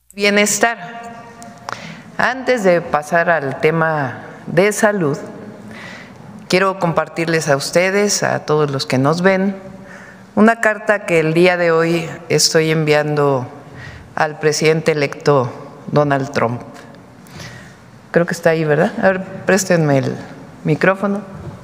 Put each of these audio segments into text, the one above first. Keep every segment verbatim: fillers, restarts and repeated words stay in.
Bienestar. Antes de pasar al tema de salud, quiero compartirles a ustedes, a todos los que nos ven, una carta que el día de hoy estoy enviando al presidente electo Donald Trump. Creo que está ahí, ¿verdad? A ver, préstenme el micrófono.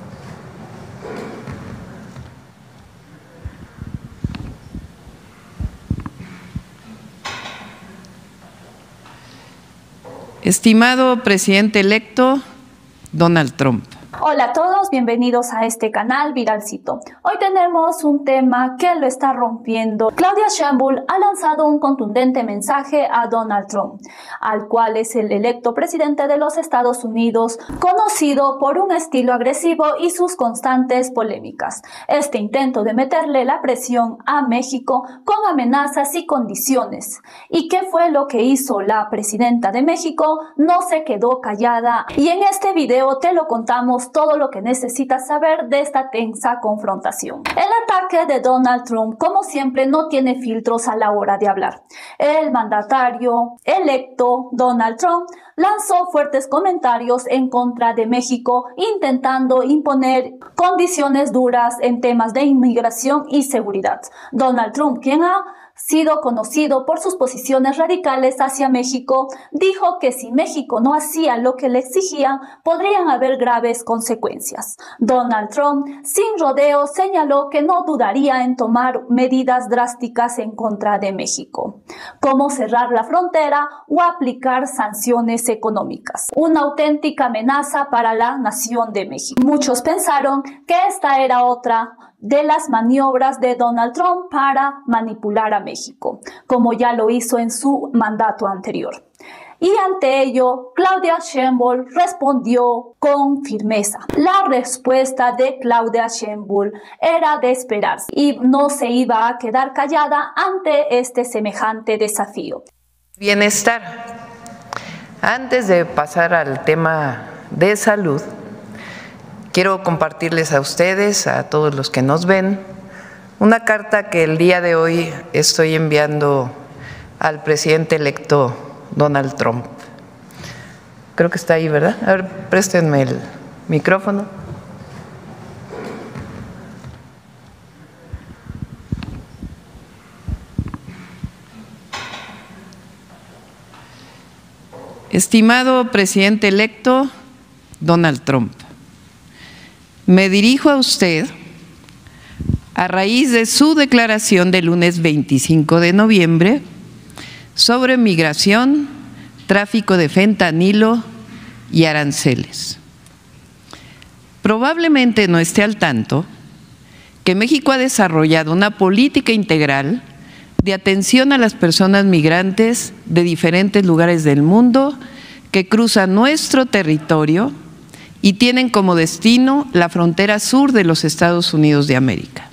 Estimado presidente electo Donald Trump. Hola a todos, bienvenidos a este canal Viralcito. Hoy tenemos un tema que lo está rompiendo. Claudia Sheinbaum ha lanzado un contundente mensaje a Donald Trump, al cual es el electo presidente de los Estados Unidos, conocido por un estilo agresivo y sus constantes polémicas. Este intento de meterle la presión a México con amenazas y condiciones. ¿Y qué fue lo que hizo la presidenta de México? No se quedó callada y en este video te lo contamos todo lo que necesitas saber de esta tensa confrontación. El ataque de Donald Trump, como siempre, no tiene filtros a la hora de hablar. El mandatario electo Donald Trump lanzó fuertes comentarios en contra de México, intentando imponer condiciones duras en temas de inmigración y seguridad. Donald Trump, quien ha sido conocido por sus posiciones radicales hacia México, dijo que si México no hacía lo que le exigían, podrían haber graves consecuencias. Donald Trump, sin rodeos, señaló que no dudaría en tomar medidas drásticas en contra de México, como cerrar la frontera o aplicar sanciones económicas. Una auténtica amenaza para la nación de México. Muchos pensaron que esta era otra de las maniobras de Donald Trump para manipular a México, como ya lo hizo en su mandato anterior. Y ante ello, Claudia Sheinbaum respondió con firmeza. La respuesta de Claudia Sheinbaum era de esperarse y no se iba a quedar callada ante este semejante desafío. Bienestar. Antes de pasar al tema de salud, quiero compartirles a ustedes, a todos los que nos ven, una carta que el día de hoy estoy enviando al presidente electo Donald Trump. Creo que está ahí, ¿verdad? A ver, préstenme el micrófono. Estimado presidente electo Donald Trump, me dirijo a usted a raíz de su declaración del lunes veinticinco de noviembre sobre migración, tráfico de fentanilo y aranceles. Probablemente no esté al tanto que México ha desarrollado una política integral de atención a las personas migrantes de diferentes lugares del mundo que cruzan nuestro territorio y tienen como destino la frontera sur de los Estados Unidos de América.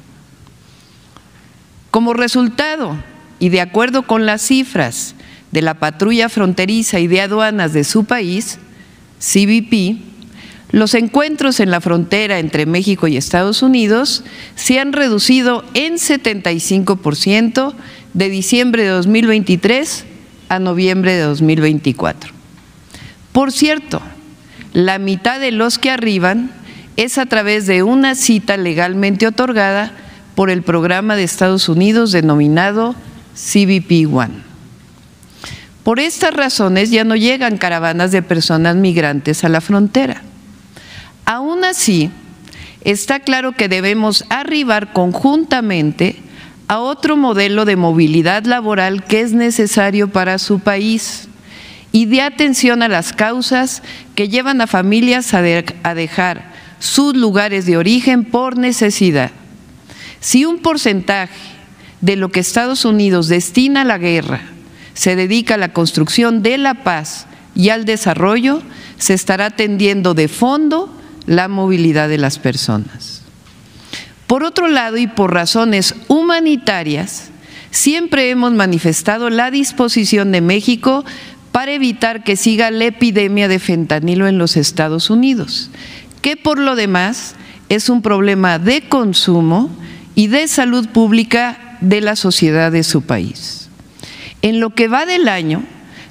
Como resultado, y de acuerdo con las cifras de la patrulla fronteriza y de aduanas de su país, C B P, los encuentros en la frontera entre México y Estados Unidos se han reducido en setenta y cinco por ciento de diciembre de dos mil veintitrés a noviembre de dos mil veinticuatro. Por cierto, la mitad de los que arriban es a través de una cita legalmente otorgada por el programa de Estados Unidos denominado C B P One. Por estas razones ya no llegan caravanas de personas migrantes a la frontera. Aún así, está claro que debemos arribar conjuntamente a otro modelo de movilidad laboral que es necesario para su país y de atención a las causas que llevan a familias a, de, a dejar sus lugares de origen por necesidad. Si un porcentaje de lo que Estados Unidos destina a la guerra se dedica a la construcción de la paz y al desarrollo, se estará atendiendo de fondo la movilidad de las personas. Por otro lado, y por razones humanitarias, siempre hemos manifestado la disposición de México para evitar que siga la epidemia de fentanilo en los Estados Unidos, que por lo demás es un problema de consumo y de salud pública de la sociedad de su país. En lo que va del año,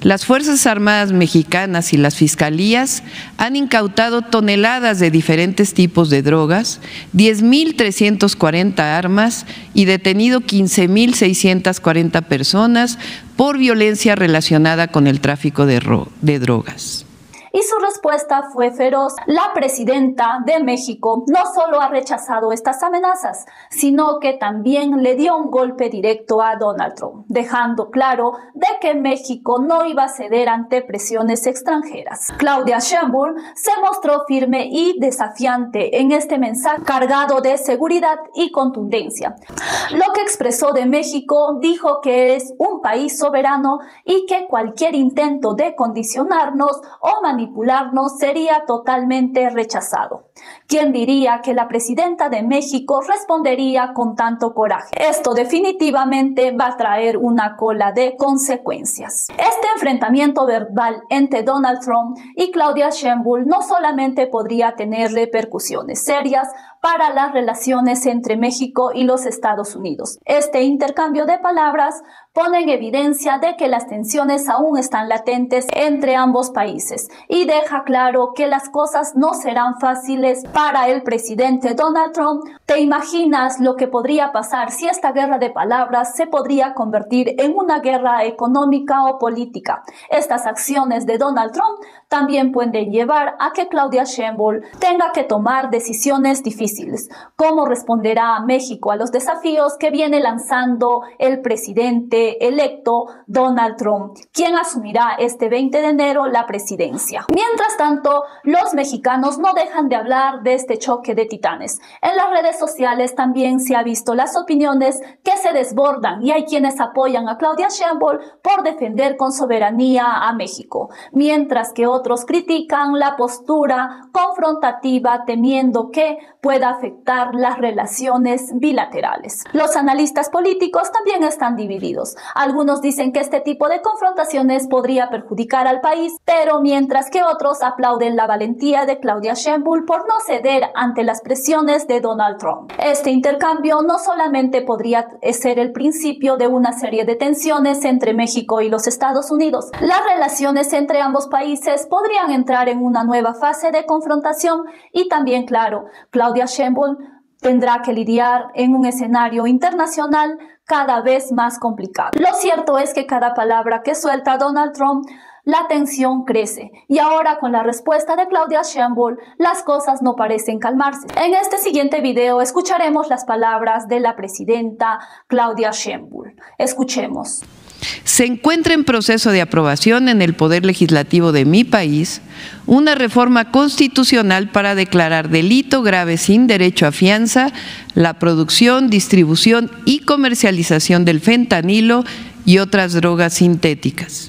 Las Fuerzas Armadas mexicanas y las fiscalías han incautado toneladas de diferentes tipos de drogas, diez mil trescientas cuarenta armas y detenido quince mil seiscientas cuarenta personas por violencia relacionada con el tráfico de, de drogas. Y su respuesta fue feroz. La presidenta de México no solo ha rechazado estas amenazas, sino que también le dio un golpe directo a Donald Trump, dejando claro de que México no iba a ceder ante presiones extranjeras. Claudia Sheinbaum se mostró firme y desafiante en este mensaje cargado de seguridad y contundencia. Lo que expresó de México, dijo que es un país soberano y que cualquier intento de condicionarnos o manipularnos manipularnos sería totalmente rechazado. ¿Quién diría que la presidenta de México respondería con tanto coraje? Esto definitivamente va a traer una cola de consecuencias. Este enfrentamiento verbal entre Donald Trump y Claudia Sheinbaum no solamente podría tener repercusiones serias para las relaciones entre México y los Estados Unidos. Este intercambio de palabras pone en evidencia de que las tensiones aún están latentes entre ambos países y deja claro que las cosas no serán fáciles para el presidente Donald Trump. ¿Te imaginas lo que podría pasar si esta guerra de palabras se podría convertir en una guerra económica o política? Estas acciones de Donald Trump también pueden llevar a que Claudia Sheinbaum tenga que tomar decisiones difíciles. ¿Cómo responderá México a los desafíos que viene lanzando el presidente electo Donald Trump, quien asumirá este veinte de enero la presidencia? Mientras tanto, los mexicanos no dejan de hablar de este choque de titanes. En las redes sociales también se ha visto las opiniones que se desbordan y hay quienes apoyan a Claudia Sheinbaum por defender con soberanía a México, mientras que otros critican la postura confrontativa temiendo que pueda afectar las relaciones bilaterales. Los analistas políticos también están divididos. Algunos dicen que este tipo de confrontaciones podría perjudicar al país, pero mientras que otros aplauden la valentía de Claudia Sheinbaum por no ceder ante las presiones de Donald Trump. Este intercambio no solamente podría ser el principio de una serie de tensiones entre México y los Estados Unidos. Las relaciones entre ambos países podrían entrar en una nueva fase de confrontación y también, claro, Claudia Sheinbaum tendrá que lidiar en un escenario internacional cada vez más complicado. Lo cierto es que cada palabra que suelta Donald Trump, la tensión crece y ahora con la respuesta de Claudia Sheinbaum las cosas no parecen calmarse. En este siguiente video escucharemos las palabras de la presidenta Claudia Sheinbaum. Escuchemos. Se encuentra en proceso de aprobación en el Poder Legislativo de mi país una reforma constitucional para declarar delito grave sin derecho a fianza la producción, distribución y comercialización del fentanilo y otras drogas sintéticas.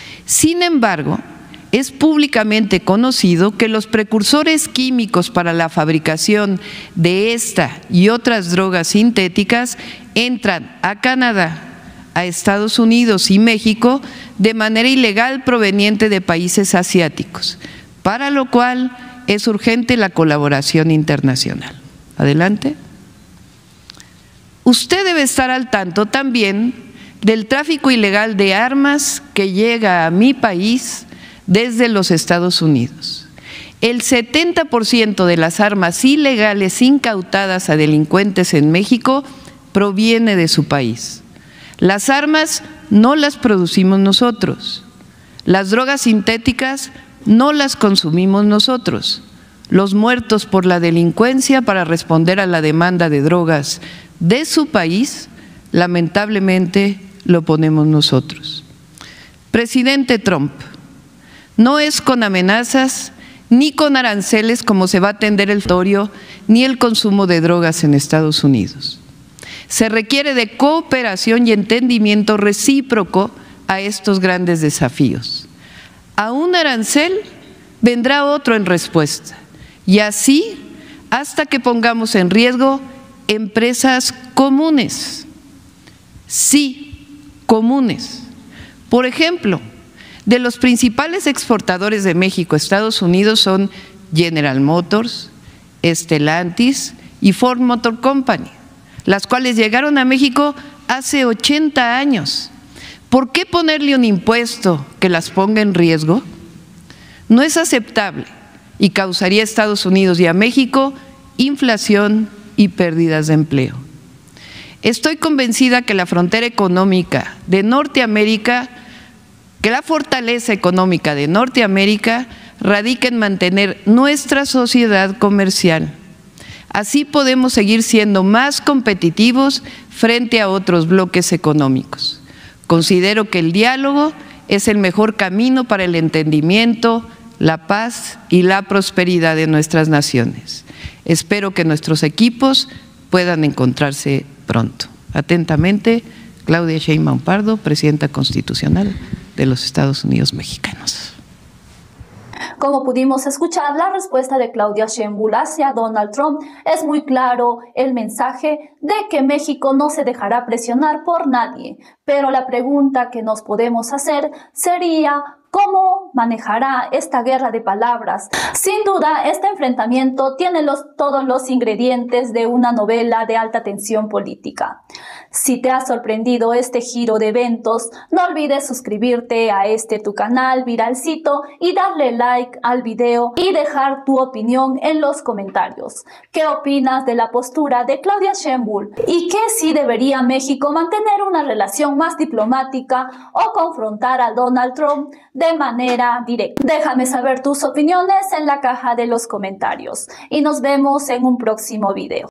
Sin embargo, es públicamente conocido que los precursores químicos para la fabricación de esta y otras drogas sintéticas entran a Canadá, a Estados Unidos y México de manera ilegal proveniente de países asiáticos, para lo cual es urgente la colaboración internacional. Adelante. Usted debe estar al tanto también del tráfico ilegal de armas que llega a mi país desde los Estados Unidos. El setenta por ciento de las armas ilegales incautadas a delincuentes en México proviene de su país. Las armas no las producimos nosotros, las drogas sintéticas no las consumimos nosotros, los muertos por la delincuencia para responder a la demanda de drogas de su país, lamentablemente lo ponemos nosotros. Presidente Trump, no es con amenazas ni con aranceles como se va a atender el territorio ni el consumo de drogas en Estados Unidos. Se requiere de cooperación y entendimiento recíproco a estos grandes desafíos. A un arancel vendrá otro en respuesta, y así hasta que pongamos en riesgo empresas comunes. Sí, comunes. Por ejemplo, de los principales exportadores de México a Estados Unidos son General Motors, Stellantis y Ford Motor Company, las cuales llegaron a México hace ochenta años. ¿Por qué ponerle un impuesto que las ponga en riesgo? No es aceptable y causaría a Estados Unidos y a México inflación y pérdidas de empleo. Estoy convencida que la frontera económica de Norteamérica, que la fortaleza económica de Norteamérica radica en mantener nuestra sociedad comercial. Así podemos seguir siendo más competitivos frente a otros bloques económicos. Considero que el diálogo es el mejor camino para el entendimiento, la paz y la prosperidad de nuestras naciones. Espero que nuestros equipos puedan encontrarse pronto. Atentamente, Claudia Sheinbaum Pardo, Presidenta Constitucional de los Estados Unidos Mexicanos. Como pudimos escuchar, la respuesta de Claudia Sheinbaum hacia Donald Trump es muy claro el mensaje de que México no se dejará presionar por nadie. Pero la pregunta que nos podemos hacer sería: ¿cómo manejará esta guerra de palabras? Sin duda, este enfrentamiento tiene los, todos los ingredientes de una novela de alta tensión política. Si te ha sorprendido este giro de eventos, no olvides suscribirte a este tu canal Viralcito y darle like al video y dejar tu opinión en los comentarios. ¿Qué opinas de la postura de Claudia Sheinbaum? ¿Y qué si debería México mantener una relación más diplomática o confrontar a Donald Trump de manera directa? Déjame saber tus opiniones en la caja de los comentarios y nos vemos en un próximo video.